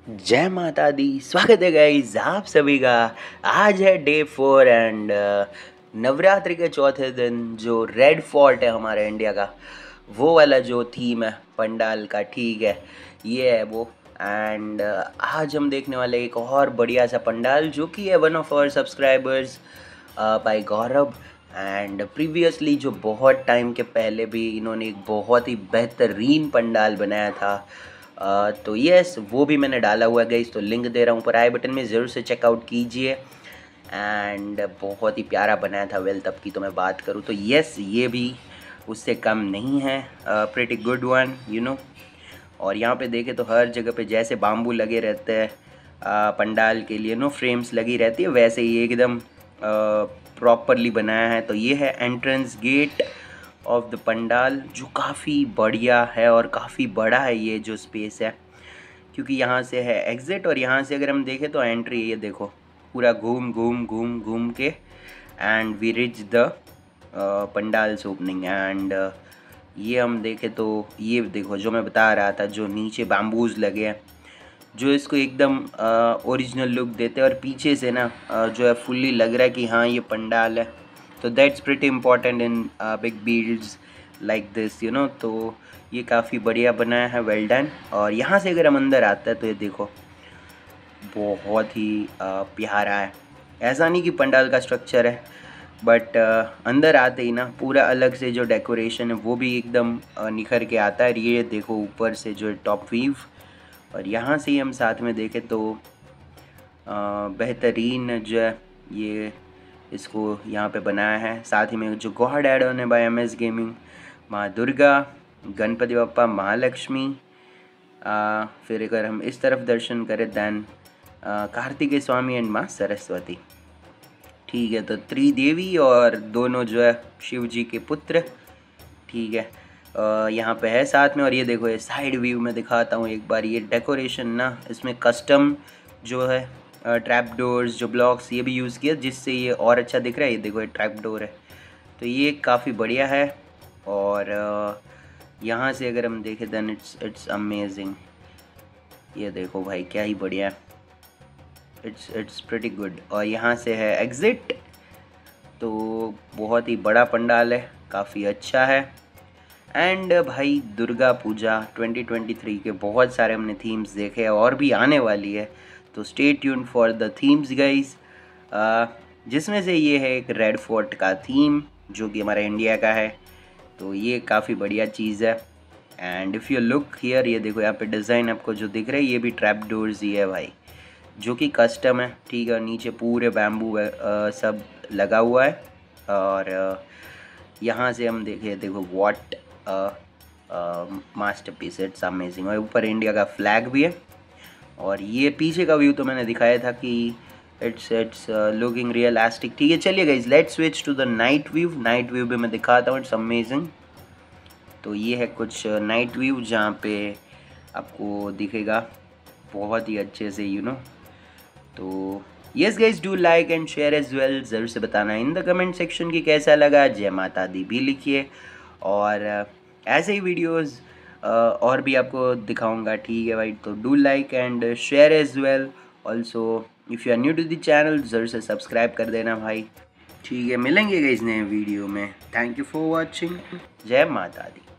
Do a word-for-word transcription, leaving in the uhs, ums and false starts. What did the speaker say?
जय माता दी। स्वागत है गाइस आप सभी का। आज है डे फोर एंड नवरात्रि के चौथे दिन जो रेड फोर्ट है हमारे इंडिया का, वो वाला जो थीम है पंडाल का, ठीक है, ये है वो। एंड आज हम देखने वाले एक और बढ़िया सा पंडाल जो कि है one of our subscribers by Gaurav. And previously जो बहुत टाइम के पहले भी इन्होंने एक बहुत ही बेहतरीन पंडाल बनाया था, Uh, तो यस वो भी मैंने डाला हुआ है गाइस, तो लिंक दे रहा हूँ ऊपर आई बटन में, ज़रूर से चेकआउट कीजिए। एंड बहुत ही प्यारा बनाया था। वेल तब की तो मैं बात करूँ तो यस ये भी उससे कम नहीं है, pretty good one you know. और यहाँ पे देखे तो हर जगह पे जैसे बाम्बू लगे रहते हैं uh, पंडाल के लिए नो फ्रेम्स लगी रहती है, वैसे ही एकदम प्रॉपरली uh, बनाया है। तो ये है entrance gate of the pandal जो काफ़ी बढ़िया है और काफ़ी बड़ा है ये जो स्पेस है, क्योंकि यहाँ से है एग्ज़िट और यहाँ से अगर हम देखें तो एंट्री। ये देखो पूरा घूम घूम घूम घूम के and we reach the pandals opening. And ये हम देखें तो ये देखो जो मैं बता रहा था, जो नीचे बैम्बूज लगे हैं जो इसको एकदम ओरिजिनल लुक देते हैं, और पीछे से ना uh, जो है फुल्ली लग रहा है कि हाँ ये पंडाल है। तो that's pretty important in big builds like this you know. तो ये काफ़ी बढ़िया बनाया है, वेल डन। और यहाँ से अगर हम अंदर आते हैं तो ये देखो बहुत ही uh, प्यारा है। ऐसा नहीं कि पंडाल का स्ट्रक्चर है, बट uh, अंदर आते ही ना पूरा अलग से जो डेकोरेशन है वो भी एकदम uh, निखर के आता है। ये देखो ऊपर से जो टॉप व्यू, और यहाँ से ही हम साथ में देखें तो uh, बेहतरीन जो है ये इसको यहाँ पे बनाया है। साथ ही में जो गॉड एड ऑन है बाय एम एस गेमिंग, माँ दुर्गा, गणपति बप्पा, महालक्ष्मी, फिर अगर हम इस तरफ दर्शन करें दैन कार्तिकेय स्वामी एंड माँ सरस्वती, ठीक है। तो त्रिदेवी और दोनों जो है शिव जी के पुत्र, ठीक है, uh, यहाँ पे है साथ में। और ये देखो ये साइड व्यू में दिखाता हूँ एक बार, ये डेकोरेशन ना इसमें कस्टम जो है ट्रैप डोर्स जो ब्लॉक्स ये भी यूज़ किया जिससे ये और अच्छा दिख रहा है। ये देखो ये ट्रैप डोर है, तो ये काफ़ी बढ़िया है। और यहाँ से अगर हम देखें दैन इट्स इट्स अमेजिंग। ये देखो भाई क्या ही बढ़िया, इट्स इट्स प्रिटी गुड। और यहाँ से है एग्ज़िट, तो बहुत ही बड़ा पंडाल है, काफ़ी अच्छा है। एंड भाई Durga Puja twenty twenty three के बहुत सारे हमने थीम्स देखे हैं और भी आने वाली है, तो stay tune for the themes guys, जिसमें से ये है एक रेड फोर्ट का थीम जो कि हमारे इंडिया का है। तो ये काफ़ी बढ़िया चीज़ है। And if you look here, ये देखो यहाँ पे डिज़ाइन आपको जो दिख रहा है ये भी ट्रैप डोर्स ही है भाई, जो कि कस्टम है, ठीक है। और नीचे पूरे बैम्बू सब लगा हुआ है। और uh, यहाँ से हम देखें देखो वॉट मास्टरपीस, इट्स अमेजिंग। और ऊपर इंडिया का फ्लैग भी है। और ये पीछे का व्यू तो मैंने दिखाया था कि इट्स इट्स लुकिंग रियलिस्टिक, ठीक है। चलिए guys let's switch to the night view. Night view भी मैं दिखाता हूँ, इट्स अमेजिंग। तो ये है कुछ नाइट व्यू जहाँ पे आपको दिखेगा बहुत ही अच्छे से यू you नो know. तो yes guys do like and share as well, ज़रूर से बताना इन द कमेंट सेक्शन की कैसा लगा। जय माता दी भी लिखिए, और uh, ऐसे ही वीडियोज़ Uh, और भी आपको दिखाऊंगा, ठीक है भाई। तो do like and share as well. Also if you are new to the channel ज़रूर से सब्सक्राइब कर देना भाई, ठीक है। मिलेंगे इस नए वीडियो में। Thank you for watching. जय माता दी।